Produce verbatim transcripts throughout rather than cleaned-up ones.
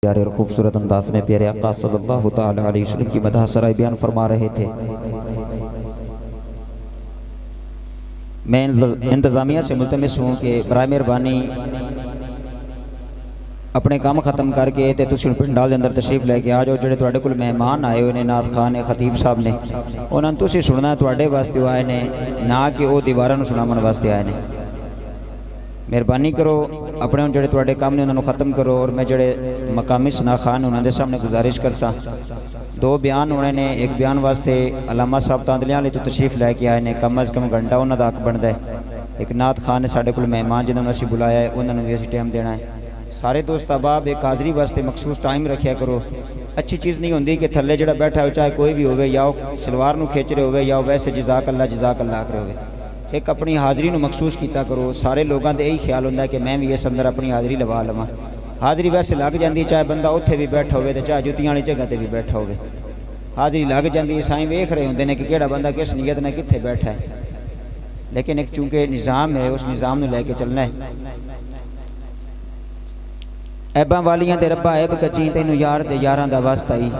प्यारे और खूबसूरत अंदाज में प्यारे आका सल्लल्लाहु तआला अलैहि वसल्लम की मदह सराय बयान फरमा रहे थे। मैं इंतज़ामिया से मुल्तमिस हूँ कि बराए मेहरबानी अपने काम खत्म करके तो तुम पिंडाल के अंदर तशरीफ लैके आ जाओ। जो तुहाडे कोल मेहमान आए हुए ने नाथ खान ने खतीब साहब ने उन्होंने तुसीं सुनना तुहाडे वास्ते आए ने ना कि वो दीवारां सुनावन वास्ते आए ने। मेहरबानी करो अपने जो तुहाडे काम ने उन्होंने ख़त्म करो। और मैं जोड़े मकामी सना खान उन्होंने सामने गुजारिश करसा दो बयान होने ने। एक बयान वास्ते अलामा साहब तांदलियां वाले तो तशरीफ लैके आए ने, कम अज़ कम घंटा उन्होंने हक बनता है। एक नाथ खान ने साढ़े कोल मेहमान जिन्होंने असीं बुलाया है उन्होंने भी असीं टाइम देना है। सारे दोस्त अहबाब एक हाज़री वास्ते मखसूस टाइम रखा करो। अच्छी चीज़ नहीं होंदी कि थल्ले जो बैठा हो चाहे कोई भी हो या सलवार नूं खिंच रहे हो या वैसे जज़ाक अल्लाह जज़ाक अल्लाह आख रहे हो। एक अपनी हाज़री नूं मखसूस किया करो। सारे लोगों का यही ख्याल होंदा है कि मैं भी इस अंदर अपनी हाज़री लवा लवां। हाज़री वैसे लग जाती चाहे बंदा उत्थे भी बैठा हो चाहे जुत्तियां वाली जगह पर भी बैठा हो, हाज़री लग जाती। साईं वेख रहे होंदे ने कि किहड़ा बंदा किस नीयत ने कित्थे बैठा है। लेकिन एक चूंकि निज़ाम है उस निज़ाम नूं लैके चलना है। ऐबा वालियां दे रब्बा ऐब कची तैनू यार दे यारां दा वास्ता ही।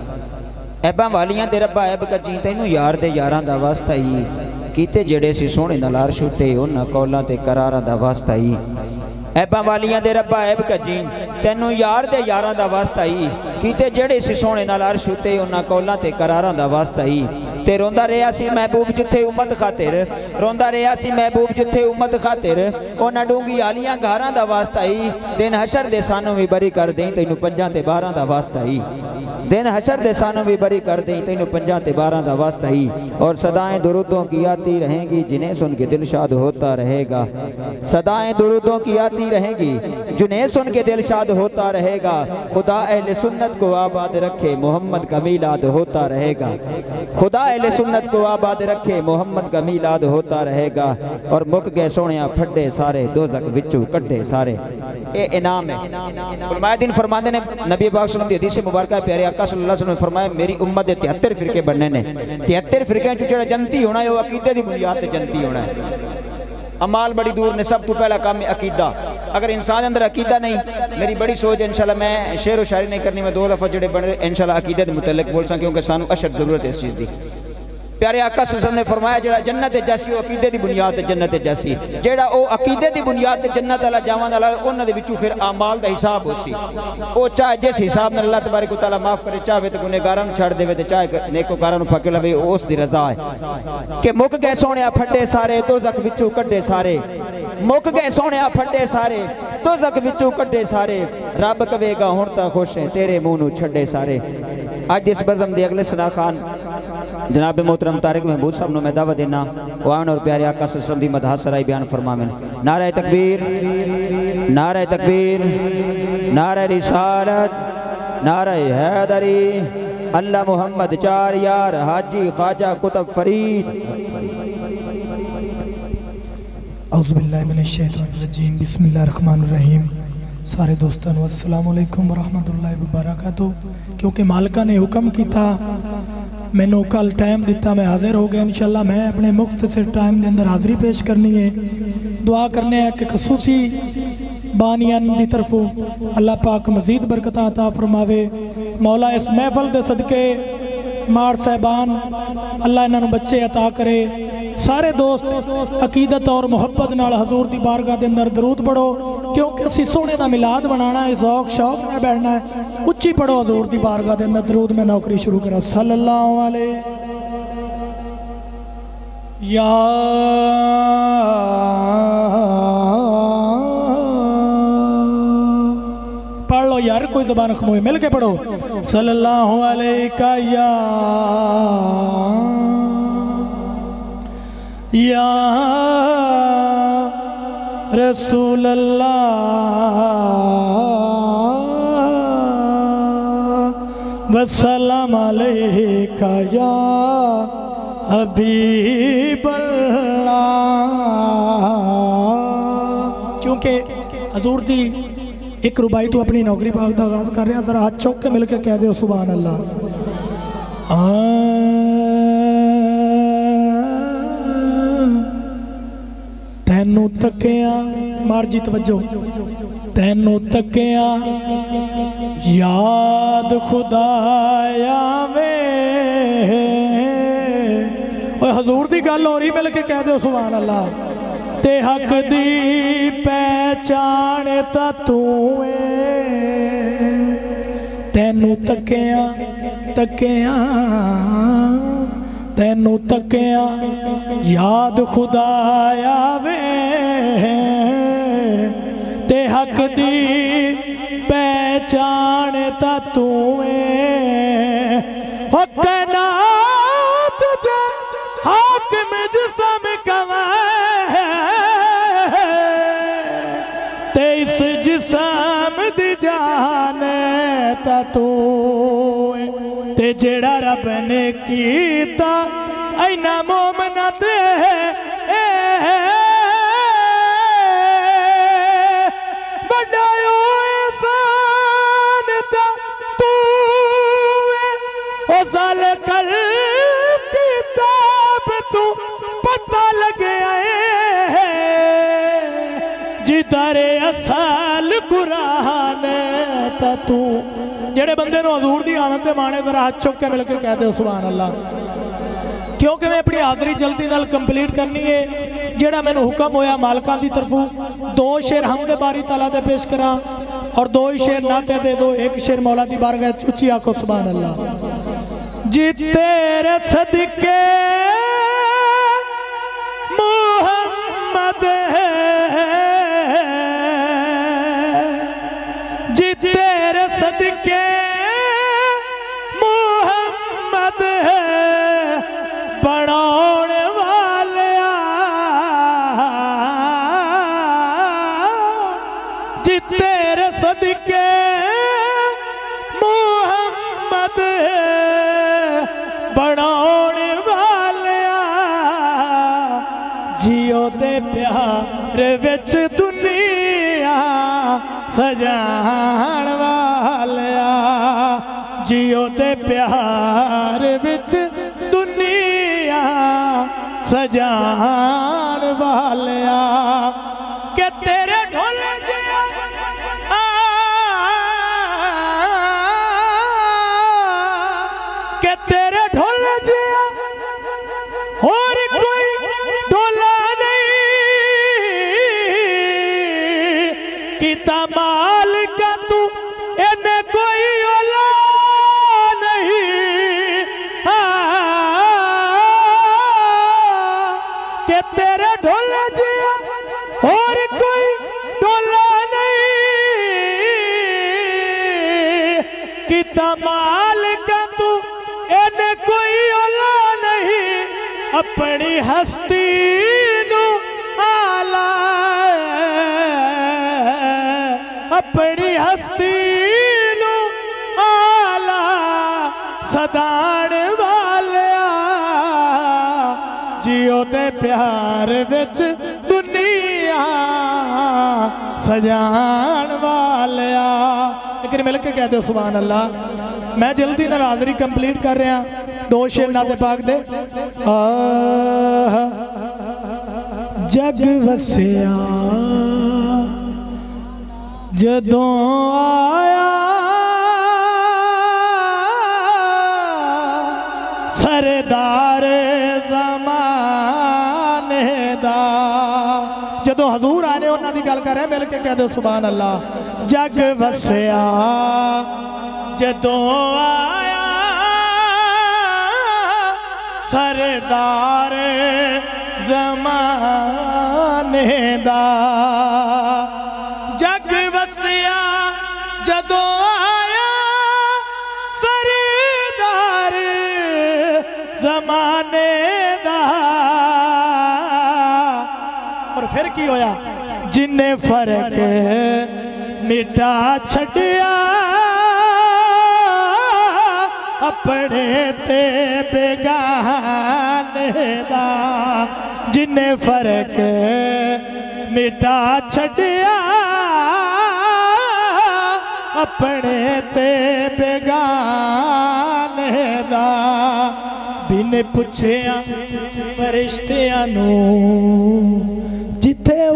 ऐबा वालियां दे रब्बा ऐब कची तैनू यार दे यारां दा वास्ता ही। कीते जेड़े सी सोहणे नाल अर्श उत्ते उन्हां कौलां ते करारां दा वास्ता ही। ऐबा वालियां दे रब्बा ऐब कची तैनू यार दे यारां दा वास्ता ही। कीते जेड़े सी सोहणे नाल अर्श उत्ते उन्हां कौलां ते करारां दा वास्ता ही। ते रोंदा रहा सी महबूब जिथे उम्मत खातिर, रोंदा रहा सी महबूब जिथे उम्मत खातिर उन्हां डूंगी आलियां घारां दा वास्ता ही। दिन हशर दे सानू भी बरी कर दें तैनू पंजां ते बारां दा वास्ता ही। दिन हशर दे सानू भी बरी कर दें तैनू पंजां ते बारां दा वास्ता ही। और सदाएं दुरूदों की आती रहेंगी जिन्हें सुन के दिल शाद होता रहेगा। सदाएं दुरूदों की आती रहेंगी जिन्हें सुन के दिल शाद होता रहेगा। खुदा अहले सुन्नत को आबाद रखे मोहम्मद का मीलाद होता रहेगा। खुदा अहले सुन्नत को आबाद रखे मोहम्मद का मीलाद होता रहेगा। और मुक गए सोहणिया फड्डे सारे दोज़ख विचों कड्डे सारे। ये इनाम है। उलमाए दीन फरमाते ने नबी पाक सल्लल्लाहु अलैहि वसल्लम दी हदीस से मुबारक प्यारे आका सल्लल्लाहु अलैहि वसल्लम ने फरमाया मेरी उम्मत दे तिहत्तर फिरके बनने ने। तिहत्तर फिरके चो जिहड़ा जन्नती होना है वो अकीदे दी बुनियाद ते जन्नती होना है। अमाल बड़ी दूर ने, सब तो पहला काम है अकीदा। अगर इंसान अंदर अकीदा नहीं, मेरी बड़ी सोच है इंशाल्लाह मैं शेर व शायरी नहीं करनी, मैं दो लफ्ज़ जोड़े बने इंशाल्लाह अकीदे के मुतल्लिक बोल सा क्योंकि सानू अशद जरूरत है इस चीज़ की। प्यारे आका सल्लल्लाहु अलैहि वसल्लम ने फरमाया जेड़ा जन्नत जैसी वो अकीदे की बुनियाद ते जन्नत जैसी। जेड़ा वो अकीदे की बुनियाद ते जन्नत वाला जावन वाला उन्हां दे विचों फिर आमाल दा हिसाब होसी। वो चाहे जिस हिसाब नाल अल्लाह तबारक व तआला माफ करे, चाहे तो गुनहगारां नूं छड़ देवे ते चाहे नेकोकारां नूं पकड़ लवे, उस दी रज़ा है। कि मुक गए सोहणिया फड्डे सारे दोज़ख विचों कड्डे सारे। मुक गए सोहणिया फड्डे सारे दोज़ख विचों कड्डे सारे। रब कवेगा हुण तां खुश है तेरे मुंह नूं छड्डे सारे। अज इस बज़म दे अगले सना खान जनाब मोहतरम तारिक महमूद साहब नूं मैं दावत देना वो आवन और प्यारे आका सल्लल्लाहु अलैहि वसल्लम दी मदह सराई बयान फरमावें। नारे तकबीर, नारे तकबीर, नारे रिसालत, नारे हैदरी। अल्लाह मोहम्मद चार यार हाजी ख्वाजा कुतुब फरीद। औज़ु बिल्लाहि मिनश शैतानिर रजीम बिस्मिल्लाहिर रहमानिर रहीम। सारे दोस्तों अस्सलाम वालेकुम रहमतुल्लाहि व बरकातहू। क्योंकि मालिका ने हुक्म किया मैनू कल टाइम दिता मैं हाजिर हो गया। इंशाअल्लाह मैं अपने मुख्तसर टाइम के अंदर हाज़री पेश करनी है। दुआ करने है कि खसूसी बानियान की तरफों अल्लाह पाक मजीद बरकत अता फरमावे। मौला इस महफल के सदके मार साहबान अल्लाह इन्होंने बच्चे अता करे। सारे दोस्त अकीदत और मुहब्बत नाल हजूर की बारगाह के अंदर दरूद पढ़ो क्योंकि असी सोने का मिलाद बनाना है, शौक शौक में बैठना है। उच्ची पढ़ो हजूर की बारगाह के अंदर दरूद में नौकरी शुरू करा सल्लल्लाहु अलैहि या पढ़ लो यार, कोई ज़बान खमोए मिल के पढ़ो सल्लल्लाहु अलैका या या रसूल अल्लाह वसल्लम अलैका या हबीब अल्लाह। क्योंकि हजूर दी एक रुबाई तो अपनी नौकरी पाक का आगाज कर रहे हैं, जरा हाथ चौक के मिलकर कह दो सुभान अल्लाह। तेन तैनू तकिया मारजी तवज्जो तैनू तकिया याद खुदाया वे हजूर दी गल हो रही मिल के कह दो सुभान अल्लाह ते हक दी पहचान ता तू तैनू तकिया तकिया तैनू तकिया याद खुदाया वे ते हक दी पहचान ता तू हो कहना तुझे हाकिम जिस्म कवा ते इस जिस्म दी जान ता तू ते जेड़ा रब ने कीता ऐना मोमना ते बड़ायो एहसान ता तू ओ साल कल किताब तू पता लगे आए जिधरे असल कुरान ता तू जेड़े बंदे नूं हजूर दी आमद दे माणे जरा हाथ चुक के मिल के कह दे सुभान अल्लाह क्योंकि मैं अपनी हाज़री जल्दी नाल कंप्लीट करनी है जेड़ा मैनूं हुक्म होया मालकां दी तरफों दो शेर हमदे बारी ताला दे पेश करा और दो ही शेर नाते दे दो एक शेर मौला दी बारगाह उच्ची आखो सुभान अल्लाह जी तेरे सदके मोहम्मद जी तेरे सदके मोहम्मद बनाने वाले जी तेरे सदके मोहम्मद बनाने वाले जियो दे प्यार विच दुनिया सजान वालिया जियो दे प्यार विच दुनिया सजान वालिया के तेरे ढोल जिया के तेरे ढोल जिया और कोई ढोला नहीं किता माल का तू इन्हें कोई ओला नहीं के तेरे ढोल जिया और कोई ढोला नहीं किता माल का तू इन्हें कोई ओला नहीं अपनी हस्ती नू आला अपनी हस्ती नू आला सदान वालिया जियो दे प्यार विच दुनिया सजान वालिया लेकिन मिल के कह दो सुभान अल्लाह मैं जल्दी नाल हाज़री कंप्लीट कर रहा दो शेर नाते पाक दे जग वसिया जदों आया सरदार ज़माने दा जदों हजूर आने उन्हां दी गल कर रहे मिल के कह दो सुभान अल्लाह जग वसिया जदों आया सरदार ज़माने दा जग वसिया जदों आया सरदार ज़माने दा और फिर की होया जिन्ने फर्क मिटा छड़िया अपने ते बेगाने दा जिन्ने फर्क मिटा छड़िया अपने ते बेगाने दा बिन पुछिया फरिश्तियां नू जिथे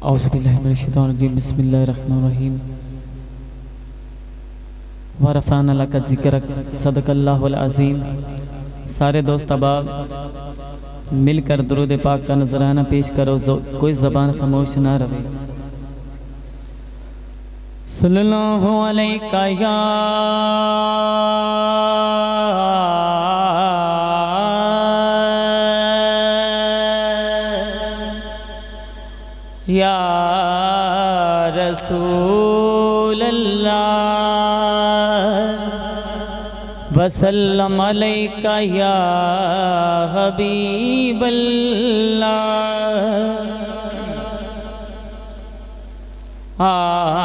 औज़ुबिल्लाहिमिनश्शैतानिर्रजीम बिस्मिल्लाहिर्रहमानिर्रहीम व रफ़अना लका ज़िक्रक सदक़ल्लाहुल अज़ीम। सारे दोस्त अहबाब मिलकर दुरूद पाक का नजराना पेश करो, जो कोई ज़बान खामोश ना रहे। सल्लल्लाहु अलैका या या रसूल अल्लाह वसल्लम अलैका या हबीब अल्लाह। आ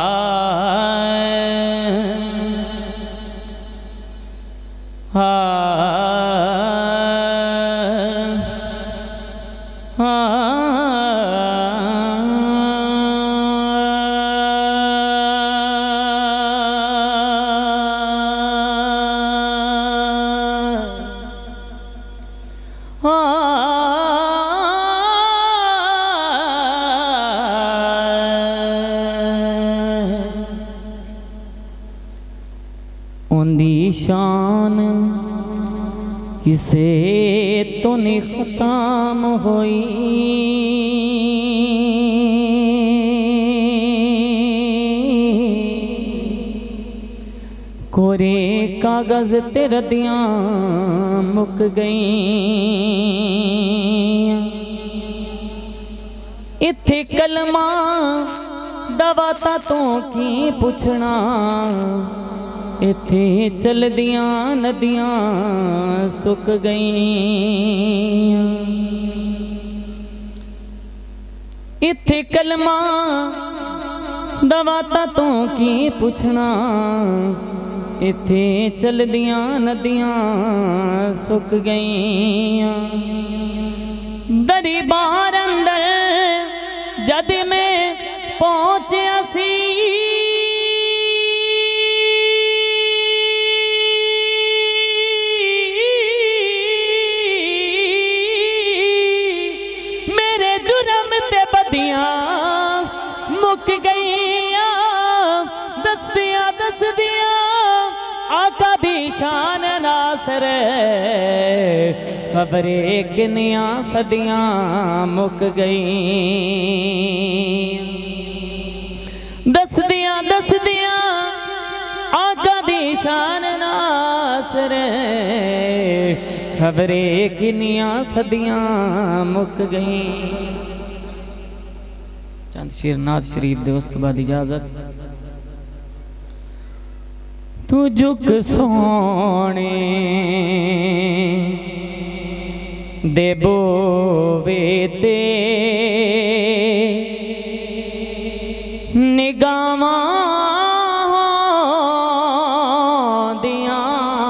उन्दी शान किसे तो नहीं खत्म होई, कोरे कागज ते रदियां मुक गई। इत्थे कलमा दवाता तो की पुछना, इत्थे चलदियां नदियां सुक गईं। इत्थे कलमा दवाता तो की पुछना, इत्थे चलदियां नदियां सुक गईं। दरी बार अंदर जद में पहुंचा सी, मुक गईया दसदिया दसदिया आका दी शान नासर, खबरे किनिया सदियां मुक गई। दसदिया दसदिया आका दी शान नासर, खबरे किनिया सदियां मुक गई। चंद शेर नाज शरीफ दे, उसके बाद इजाजत। तू झुक सोने दे बोवे ते निगावां दियां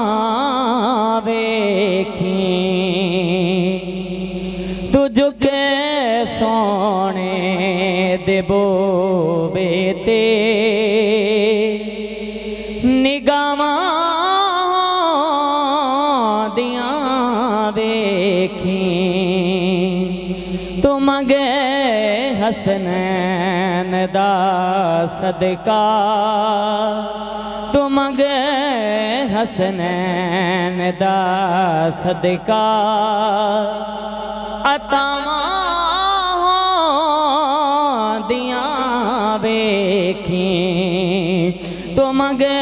वेखी। तू झुक सोने दे बोवे ते निगावां दियां वेखी। तू मंगे हसनैन दा सदका, तू मंगे हसनैन दा सदका। अतावां वेखी तो मंगे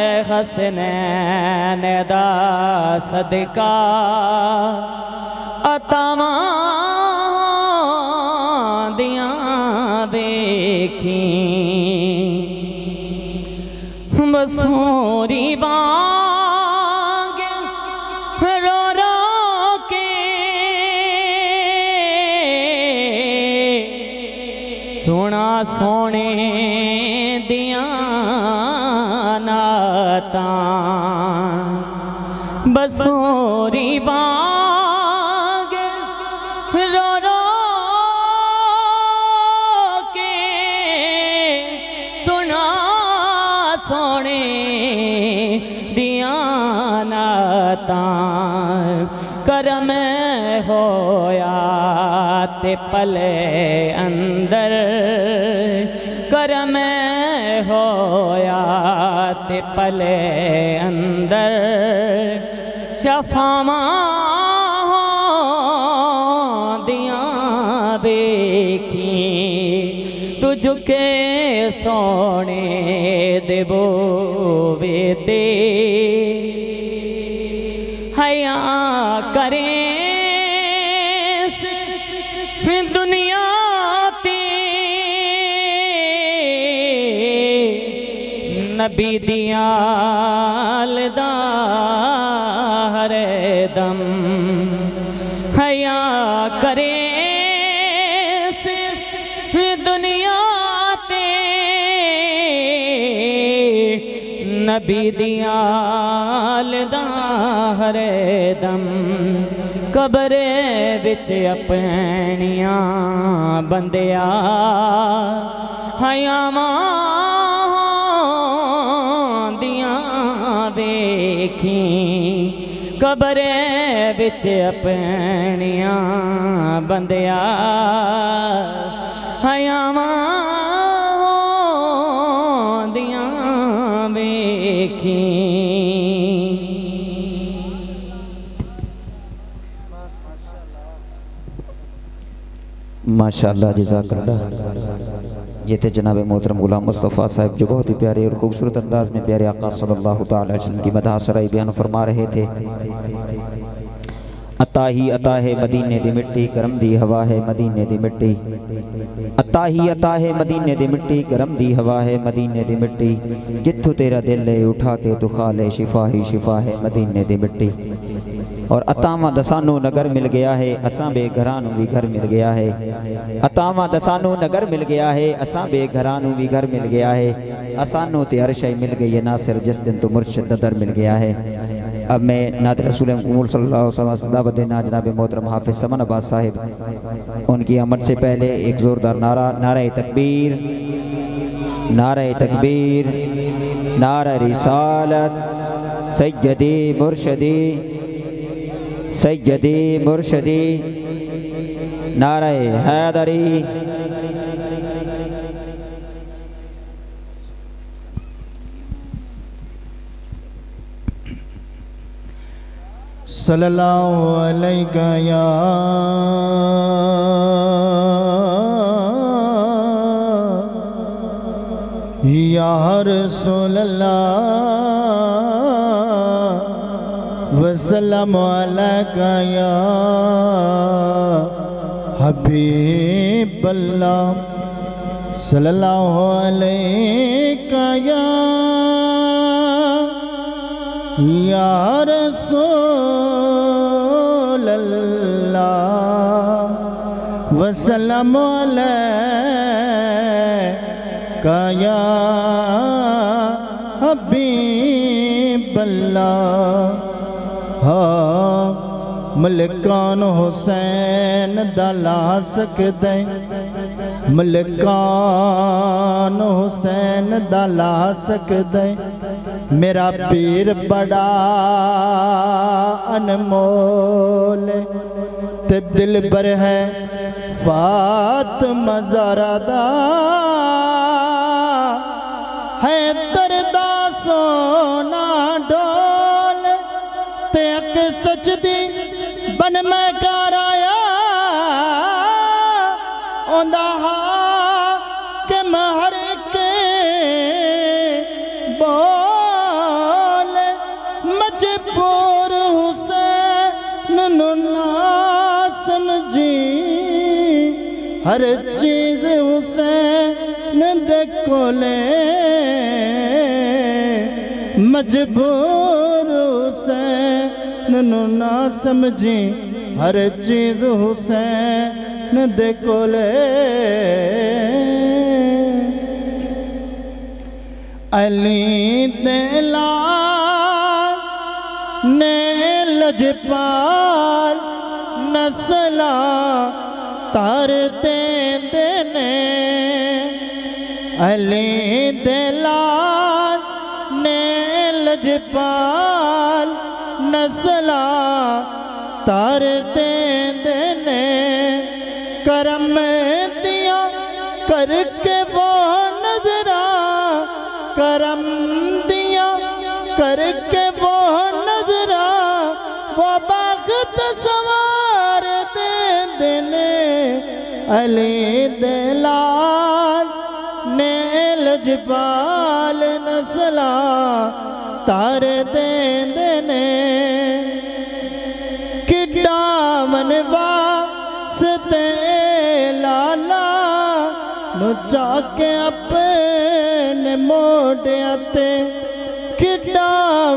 हसनैन दा सदका। अतावां दियां वेखी बसूरी वांग रो रो के सोना सोने दियां नातां। बसूरी वांग रो रो के सुना सोने दियां नातां। करम होया ते पले अंदर करम होया ते पले अंदर शफावा दिया बेखी तुझके सोने देवो वेते हया करें दुनिया ते नबी दिया लदा हरे दम हया करे दुनिया ते नबी दिया लदा हरे दम कबरे विच अपनिया बंदिया हयावां दिया वेखी कबरे विच अपनिया बंदिया हयावां दिया वेखी। माशाअल्लाह जज़ाकल्लाह। ये थे जनाब मोहतरम गुलाम मुस्तफ़ा साहब जो बहुत ही प्यारे और खूबसूरत अंदाज में प्यारे आका सल्लल्लाहु तआला अलैहि वसल्लम की मदह सराई बयान फरमा रहे थे। अता ही अता है मदीने दी मिट्टी करम दी हवा है मदीने दी मिट्टी अता ही अता है मदीने दी मिट्टी करम दी हवा है मदीने दी मिट्टी जिथु तेरा दिल है उठा के तू खा ले शिफा ही शिफा है मदीने दी मिट्टी। और अतावा दसानू नगर मिल गया है असां बेघरानू भी घर मिल गया है अतावा दसानू नगर मिल गया है असां बेघरानू भी घर मिल गया है असानू ते हर शय मिल गई है नासिर जिस दिन तो मुर्शिद ददर मिल गया है। अब मैं नात रसूल मकबूल सल्लल्लाहु अलैहि वसल्लम दावत देना जनाब मोहतरम हाफिज समन अब्बास साहिब उनकी आमद से पहले एक जोरदार नारा नारा तकबीर नारा तकबीर नारा रिसालत सैयदी मुर्शदी सैयदी मुर्शदी नारा हैदरी। सल्लल्लाहु अलैका या या रसूलल्लाह वसल्लम अलैका या हबीबल्लाह सल्लल्लाहु अलैका या या रसूलल्लाह वसल्लम अलैका या हबीबल्लाह। हाँ मलिकान हुसैन दला सकदे मलिकान हुसैन दला सकदे मेरा पीर बड़ा अनमोल ते दिल पर है फातिमा ज़हरा है दर्दा सोना डोल ते अक सचदी बन मैं कर आया ओंदा हा के महर के बोल मजबूर हुसैन नु ना समझी हर चीज हुसैन दे कोले मजबूर हुसैन नु ना समझी हर चीज हुसैन दे कोले। अली दे लाल ने लजपाल नस्ला तारते देने अली दे लाल ने लजपाल नस्ला तारते देने करम दिया करके वो नजरा, करम दिया करके वो नजरा, वो बख्त सवार दे देने अली दलाल ने लजपाल नस्ला तारे दे देने। किड्डा मनवासते लाला नु जाके अपने मोढ़िया ते, किड्डा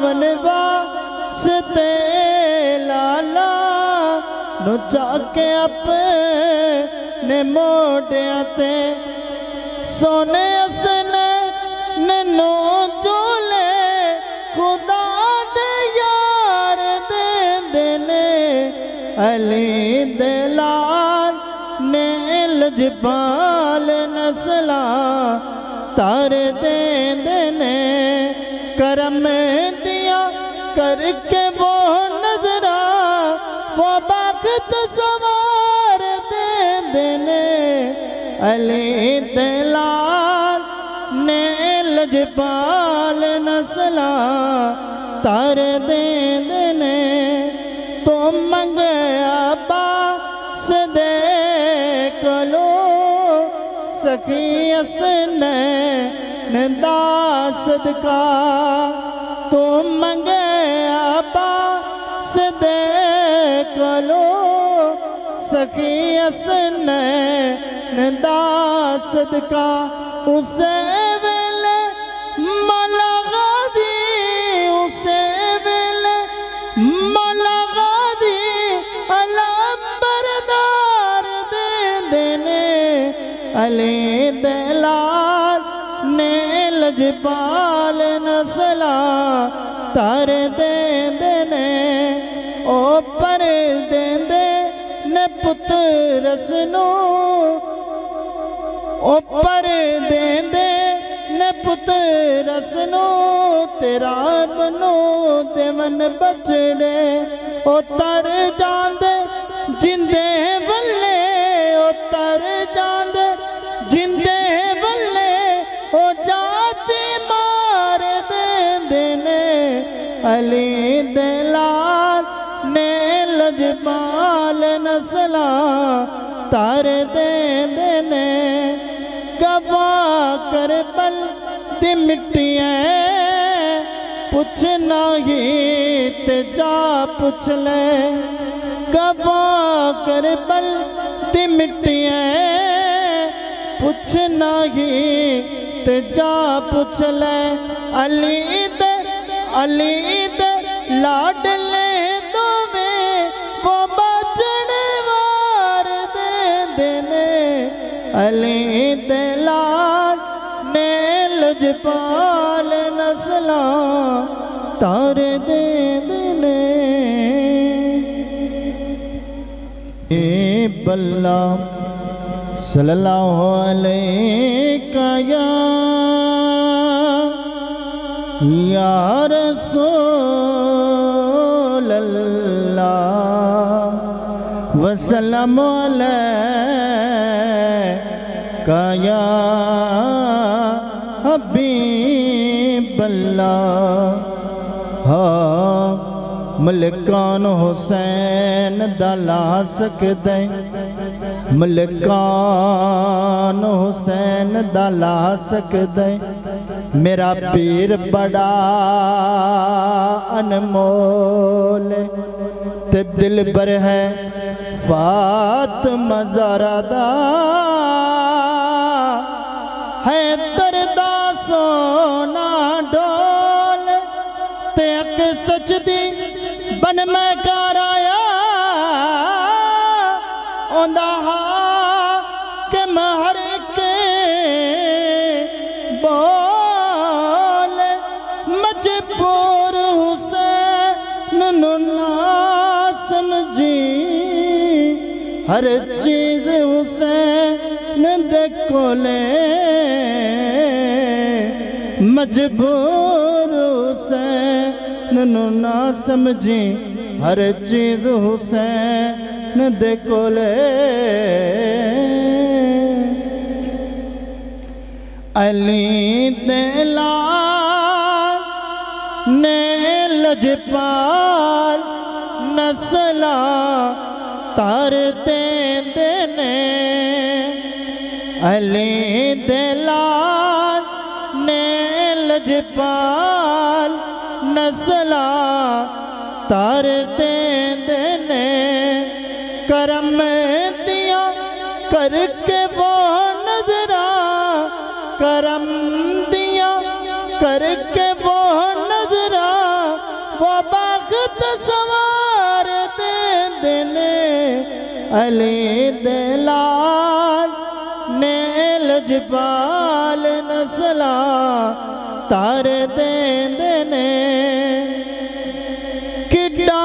मनवासते लाला नु जाके अपने मोढ़िया ते, सोने असने नैनो जोले खुदा दे यार दे देने अली दलाल ने लजपाल नस्ला तारे दे देने। करम दिया करके वो नजरा, वो बख्त सवार दे देने अली दलाल ने लजपाल नस्ला तारे दे देने। तो मंगया बास दे कलो सखी असने सदका, तो मंगया बास दे कलो सखी असने सदका। उसे वेले मौला गादी, उसे वेले मौला गादी अलम बरदार दे देने अली दलाल ने लजपाल नस्ला तारे दे देने। ओ पर दे दे ने पुत्र रसनो, ओ पर दे दे ने पुत्र रसनो, तेरा बनो देवन बचड़े। ओ तर जांदे जिंदे बल्ले, ओ तर जांदे जिंदे बल्ले, ओ जाती मार दे देने अली दलाल ने लजपाल नस्ला तारे दे देने। गवा कर बल दी मिट्टियाँ पुछना ही ते जा पुछ ले, गवा कर बल दी मिट्टियाँ पुछना ही ते जा पुछ ले। अली दे अली दे लाडले दोवे वो बचड़े वार दे देने अली दलाल ने लजपाल नस्ला तारे दे देने। ए बल्ला सल्लल्लाहु अलैहि या रसूल अल्लाह वसल्लम अलैका या हबीब अल्लाह। हाँ मलिकान हुसैन दला सकदे, मलिकान हुसैन दला सकदे। मेरा पीर बड़ा अनमोल ते दिल पर है फातिमा ज़हरा है दर्दा सोना डोल ते अक सचदी बन मैं कर आया ओंदा हा के महर के बोल मजबूर हुसैन नु ना समझी हर चीज हुसैन दे कोले मजबूर हुसैन नु ना समझी हर चीज हुसैन दे कोले। अली दे लाल ने लजपाल नस्ला तारते देने अली दे लाल ने लजपाल नस्ला तारते देने करम दिया करके वो नजरा करम दिया करके वो नजरा वो बख्त सवार दे देने अली दे लाल ने लजपाल नस्ला तार दे देने किड्डा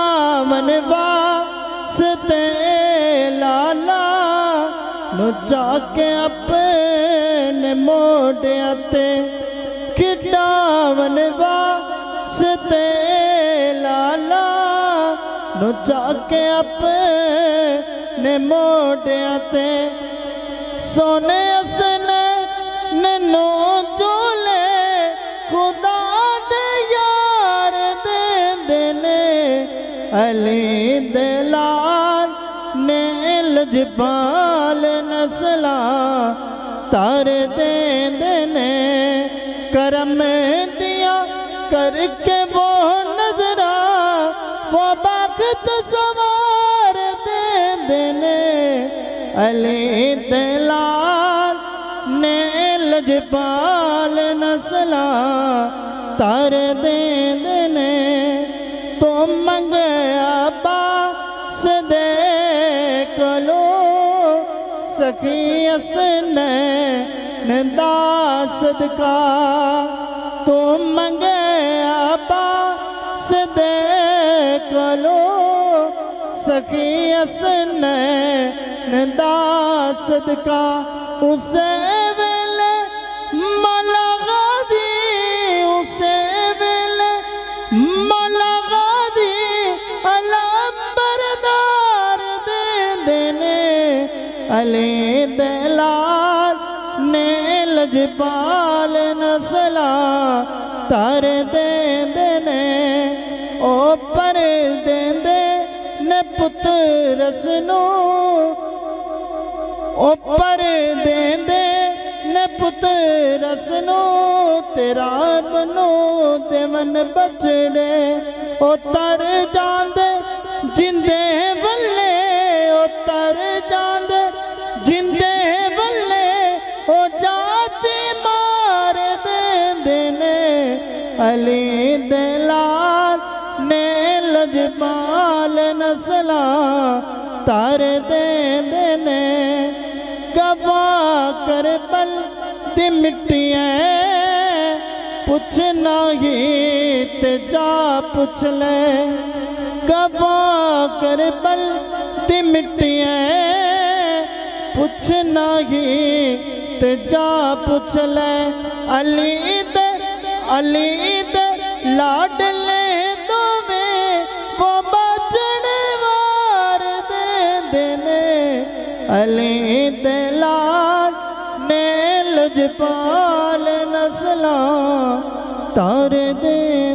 मनवासते लाला नु जाके अपने मोढ़िया ते किड्डा मनवासते लाला नु जाके अपने मोढ़िया ते सोने असने नैनो जोले खुदा दे यार दे देने अली दे लाल ने लजपाल नस्ला तार दे देने करम दिया करके वो नजरा वो बख्त सवार दे देने अली दे लाल ने लजपाल नस्ला तार दे देने तो मंगया बास दे कलो सखी असने सदका तो मंगया बास दे कलो सखी असने सदका उसे वेले मलगा दी उसे वेले मलगा दी अलंबरदार दे देने अली दे लाल ने लजपाल नस्ला तार दे देने ओ पर दे दे ने पुत्र रसनो ओ पर दे दे ने पुत्र रसनो तेरा बनो देवन बचड़े ओ तर जांदे जिंदे बल्ले ओ तर जांदे जिंदे बल्ले ओ जाती मार दे देने अली दे लाल ने लजपाल नस्ला तार दे देने गवा कर बल दी मिट्टियाँ पुछना ही ते जा पुछ ले गवा कर बल दी मिट्टियाँ पुछना ही ते जा पुछ ले अली दे अली दे लाडले दोवे वो बचड़े वार दे देने अली दे लाल ने लजपाल नस्ला तार दे